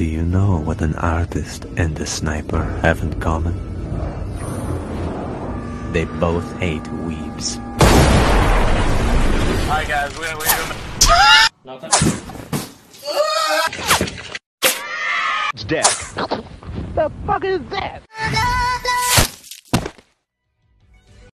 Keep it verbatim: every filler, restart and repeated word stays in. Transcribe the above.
Do you know what an artist and a sniper have in common? They both hate weebs. Alright guys, we're gonna... Nothing? It's dead. The fuck is that?